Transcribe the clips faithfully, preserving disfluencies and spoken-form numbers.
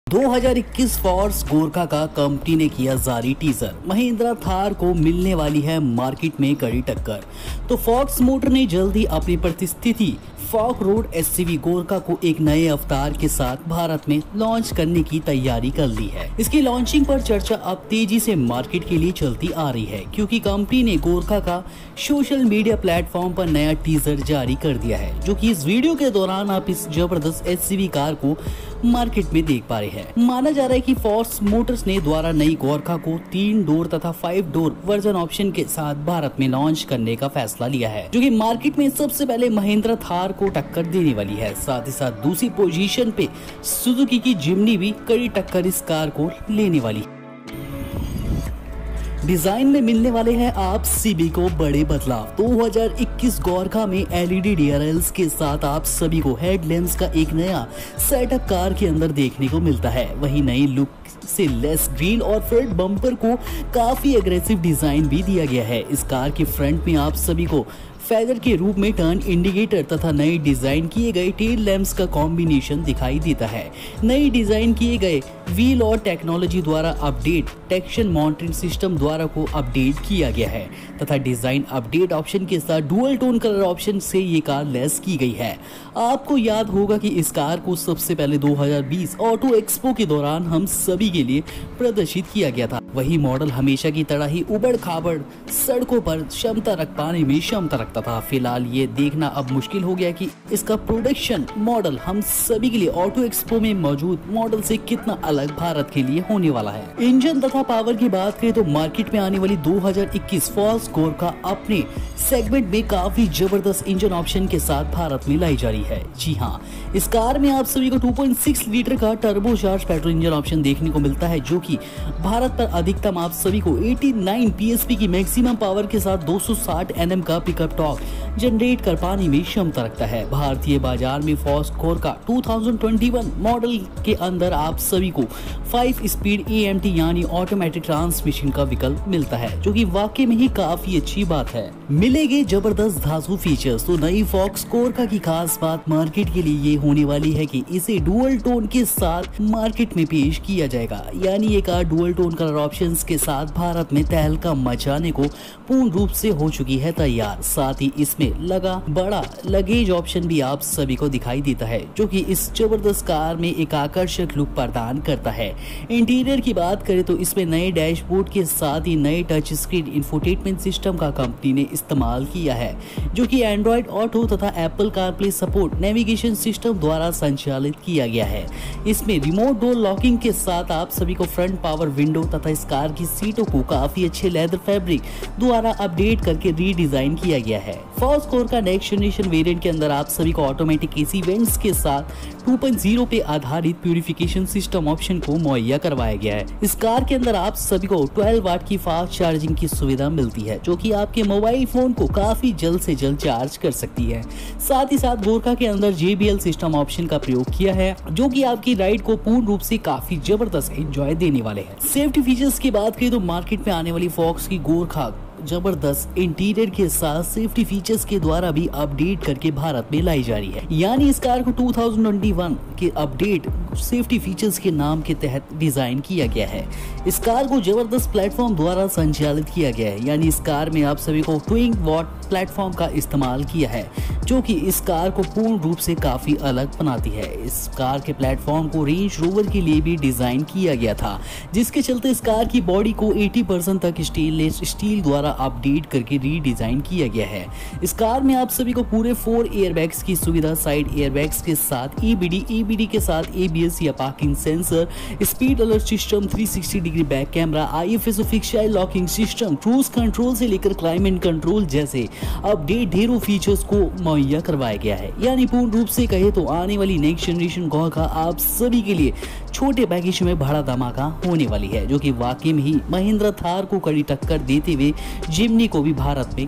दो हज़ार इक्कीस फोर्स गोरखा का कंपनी ने किया जारी टीजर। महिंद्रा थार को मिलने वाली है मार्केट में कड़ी टक्कर। तो फॉक्स मोटर ने जल्द ही अपनी प्रतिस्थिति फॉक रोड एसयूवी गोरखा को एक नए अवतार के साथ भारत में लॉन्च करने की तैयारी कर ली है। इसकी लॉन्चिंग पर चर्चा अब तेजी से मार्केट के लिए चलती आ रही है, क्योंकि कंपनी ने गोरखा का सोशल मीडिया प्लेटफॉर्म पर नया टीजर जारी कर दिया है, जो कि इस वीडियो के दौरान आप इस जबरदस्त एसयूवी कार को मार्केट में देख पा रहे हैं। माना जा रहा है कि फोर्स मोटर्स ने द्वारा नई गोरखा को तीन डोर तथा फाइव डोर वर्जन ऑप्शन के साथ भारत में लॉन्च करने का फैसला लिया है, जो कि मार्केट में सबसे पहले महिंद्रा थार को टक्कर देने वाली है। साथ ही साथ दूसरी पोजीशन पे सुजुकी की जिम्नी भी कड़ी टक्कर इस कार को लेने वाली है। डिजाइन में मिलने वाले हैं आप सभी को बड़े बदलाव। दो हज़ार इक्कीस गोरखा में एलईडी डीआरएल्स के साथ आप सभी को हेडलैम्प्स का एक नया सेटअप कार के अंदर देखने को मिलता है। वहीं नई लुक से लेस ग्रिल और फ्रंट बम्पर को काफी एग्रेसिव डिजाइन भी दिया गया है। इस कार के फ्रंट में आप सभी को फेदर के रूप में टर्न इंडिकेटर तथा नई डिजाइन किए गए टेल लैंप्स का कॉम्बिनेशन दिखाई देता है। नई डिजाइन किए गए व्हील और टेक्नोलॉजी द्वारा अपडेट ट्रैक्शन मॉनिटरिंग सिस्टम द्वारा को अपडेट किया गया है तथा डिजाइन अपडेट ऑप्शन के साथ डुअल टोन कलर ऑप्शन से ये कार लेस की गई है। आपको याद होगा कि इस कार को सबसे पहले दो हज़ार बीस ऑटो एक्सपो के दौरान हम सभी के लिए प्रदर्शित किया गया था। वही मॉडल हमेशा की तरह ही उबड़ खाबड़ सड़कों पर क्षमता रख पाने में क्षमता रखता था। फिलहाल ये देखना अब मुश्किल हो गया कि इसका प्रोडक्शन मॉडल हम सभी के लिए ऑटो एक्सपो में मौजूद मॉडल से कितना अलग भारत के लिए होने वाला है। इंजन तथा पावर की बात करें तो मार्केट में आने वाली दो हज़ार इक्कीस फोर्स गोरखा अपने सेगमेंट में काफी जबरदस्त इंजन ऑप्शन के साथ भारत में लाई जा रही है। जी हाँ, इस कार में आप सभी को टू पॉइंट सिक्स लीटर का टर्बोचार्ज पेट्रोल इंजन ऑप्शन देखने को मिलता है, जो कि भारत पर अधिकतम आप सभी को नवासी पीएसपी की मैक्सिमम पावर के साथ दो सौ साठ एनएम का पिकअप टॉर्क जनरेट कर पाने में क्षमता रखता है। भारतीय बाजार में फोर्स गोरखा दो हज़ार इक्कीस मॉडल के अंदर आप सभी को फाइव स्पीड एएमटी यानी ऑटोमेटिक ट्रांसमिशन का विकल्प मिलता है, जो कि वाकई में ही काफी अच्छी बात है। मिलेंगे जबरदस्त धांसू फीचर्स। तो नई फोर्स गोरखा की खास बात मार्केट के लिए ये होने वाली है कि इसे डुअल टोन के साथ मार्केट में पेश किया जाएगा, यानी ये car dual tone colour options के साथ भारत में तहलका मचाने को पूर्ण रूप से हो चुकी है तैयार। साथ ही इसमें लगा बड़ा लगेज ऑप्शन भी आप सभी को दिखाई देता है, जो कि इस जबरदस्त कार में एक आकर्षक लुक प्रदान करता है। इंटीरियर की बात करें तो इसमें नए डैशबोर्ड के साथ ही नए टच स्क्रीन इंफोटेनमेंट सिस्टम का कंपनी ने इस्तेमाल किया है, जो कि एंड्रॉइड ऑटो तथा Apple CarPlay support navigation system द्वारा संचालित किया गया है। इसमें रिमोट डोर लॉकिंग के साथ आप सभी को फ्रंट पावर विंडो तथा इस कार की सीटों को काफी अच्छे लेदर फैब्रिक द्वारा अपडेट करके रीडिजाइन किया गया है। Force Gurkha next generation variant के अंदर आप सभी को ऑटोमेटिक एसी वेंट्स के साथ टू पॉइंट ज़ीरो पे आधारित प्यूरिफिकेशन सिस्टम ऑप्शन को मुहैया करवाया गया है। इस कार के अंदर आप सभी को बारह वाट की फास्ट चार्जिंग की सुविधा मिलती है, जो कि आपके मोबाइल फोन को काफी जल्द से जल्द चार्ज कर सकती है। साथ ही साथ गोरखा के अंदर जेबीएल सिस्टम ऑप्शन का प्रयोग किया है, जो कि आपकी राइड को पूर्ण रूप से काफी जबरदस्त एंजॉय देने वाले हैं। सेफ्टी फीचर्स की बात करें तो मार्केट में आने वाली फोर्स की गोरखा जबरदस्त इंटीरियर के साथ सेफ्टी फीचर्स के द्वारा भी अपडेट करके भारत में लाई जा रही है, यानी इस कार को दो हज़ार इक्कीस के अपडेट सेफ्टी फीचर्स के नाम के तहत डिजाइन किया गया है। इस कार को जबरदस्त प्लेटफॉर्म द्वारा संचालित किया गया है, यानी इस कार में आप सभी को ट्विन वॉट प्लेटफॉर्म का इस्तेमाल किया है, जो कि इस कार को पूर्ण रूप से काफी अलग बनाती है। इस कार के प्लेटफॉर्म को रेंज रोवर के लिए भी डिजाइन किया गया था, जिसके चलते इस कार की बॉडी को अस्सी परसेंट तक स्टेनलेस स्टील द्वारा अपडेट करके रीडिजाइन किया गया है। इस कार में आप सभी को पूरे फोर एयरबैग्स की सुविधा, साइड एयरबैग्स के साथ ईबीडी ईबीडी के साथ एबीएस या parking sensor, speed alert system, three sixty degree back camera, ISOFIX child locking system, cruise control से लेकर क्लाइमेट कंट्रोल जैसे अपडेट ढेरों फीचर्स को मुहैया करवाया गया है। यानी पूर्ण रूप से कहे तो आने वाली नेक्स्ट जनरेशन गोरखा आप सभी के लिए छोटे पैकेज में बड़ा धमाका होने वाली है, जो कि वाकई में ही महिंद्रा थार को कड़ी टक्कर देते हुए जिम्नी को भी भारत में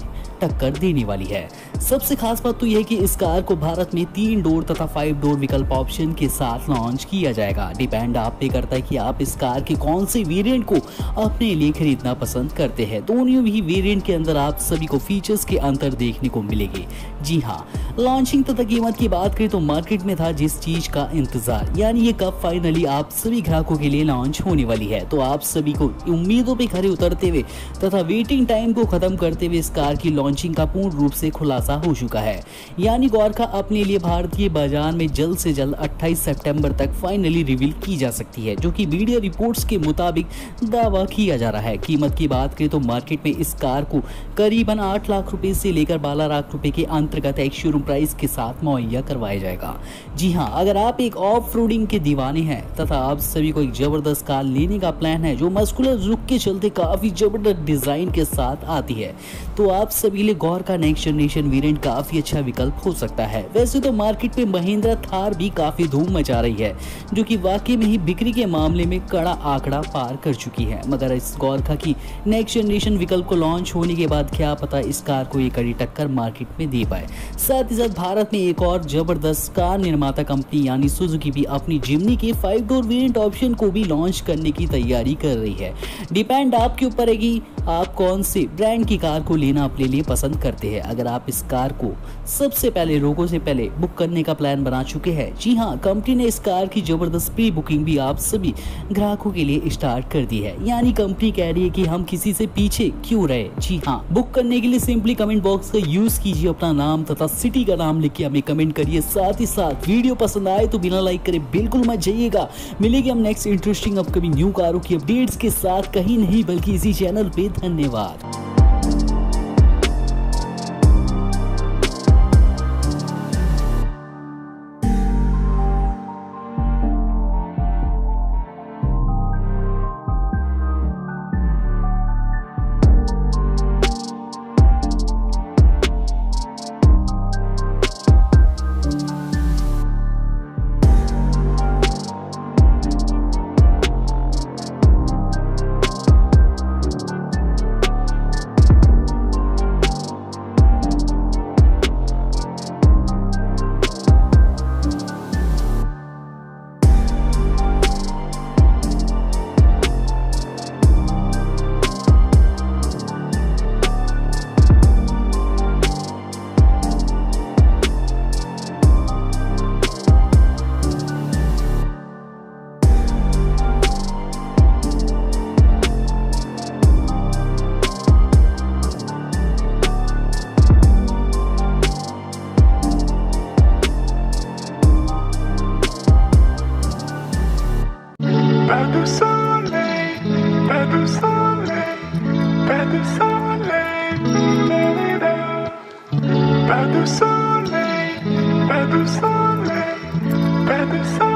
टक्कर देने वाली है। सबसे खास बात तो यह है कि इस कार को भारत में तीन डोर तथा फाइव डोर विकल्प ऑप्शन के साथ लॉन्च किया जाएगा। डिपेंड आप पे करता है कि आप इस कार के कौन से वेरिएंट को अपने लिए खरीदना पसंद करते हैं। दोनों ही वेरिएंट के अंदर आप सभी को फीचर्स के अंतर देखने को मिलेगी। जी हाँ, लॉन्चिंग तथा कीमत की बात करें तो मार्केट में था जिस चीज का इंतजार, यानी ये कब फाइनली आप सभी ग्राहकों के लिए लॉन्च होने वाली है, तो आप सभी को उम्मीदों पे खरे उतरते हुए तथा वेटिंग टाइम को खत्म करते हुए इस कार की लॉन्चिंग का पूर्ण रूप से खुलासा हो चुका है। यानी गोरखा अपने लिए भारतीय बाजार में जल्द से जल्द अट्ठाईस सितंबर तक फाइनली रिवील की जा सकती है, जो कि मीडिया रिपोर्ट्स के मुताबिक दावा किया जा रहा है। कीमत की बात करें तो मार्केट में इस कार को करीबन आठ लाख रुपए से लेकर बारह लाख रुपए के अंतर्गत एक शोरूम प्राइस के साथ मुहैया करवाया जाएगा। जी हाँ, अगर आप एक ऑफ रोडिंग के दीवाने हैं तथा आप सभी को एक जबरदस्त कार लेने का प्लान है जो मस्कुलर लुक के चलते काफी जबरदस्त डिजाइन के साथ आती है, तो आप सभी लिए गोरखा नेक्स्ट जनरेशन वेरिएंट काफी अच्छा विकल्प हो सकता है। वैसे तो मार्केट में महिंद्रा थार भी काफी धूम मचा रही है, जो कि वाकई में ही बिक्री के मामले में कड़ा आंकड़ा पार कर चुकी है, मगर इस गोरखा की नेक्स्ट जनरेशन विकल्प को लॉन्च होने के बाद क्या पता इस कार को एक कड़ी टक्कर मार्केट में दे पाए। साथ ही साथ भारत में एक और जबरदस्त कार निर्माता कंपनी यानी सुजुकी भी अपनी जिम्नी के फाइव डोर वेरिएंट ऑप्शन को भी लॉन्च करने की तैयारी कर रही है। डिपेंड आपके ऊपर है कि आप कौन से ब्रांड की कार को लेना अपने लिए पसंद करते हैं। अगर आप इस कार को सबसे पहले लोगों से पहले बुक करने का प्लान बना चुके हैं, जी हाँ, कंपनी ने इस कार की जबरदस्त प्री बुकिंग भी आप सभी ग्राहकों के लिए स्टार्ट कर दी है। यानी कंपनी कह रही है कि हम किसी से पीछे क्यों रहे। जी हाँ, बुक करने के लिए सिंपली कमेंट बॉक्स का यूज कीजिए, अपना नाम तथा सिटी का नाम लिख के हमें कमेंट करिए। साथ ही साथ वीडियो पसंद आए तो बिना लाइक करे बिल्कुल मत जाइएगा। मिलेंगे हम नेक्स्ट इंटरेस्टिंग अपकमिंग न्यू कारों की अपडेट्स के साथ, कहीं नहीं बल्कि इसी चैनल पे। धन्यवाद। Pas de soleil, pas de soleil, pas de soleil, pas de soleil, pas de soleil, pas de soleil.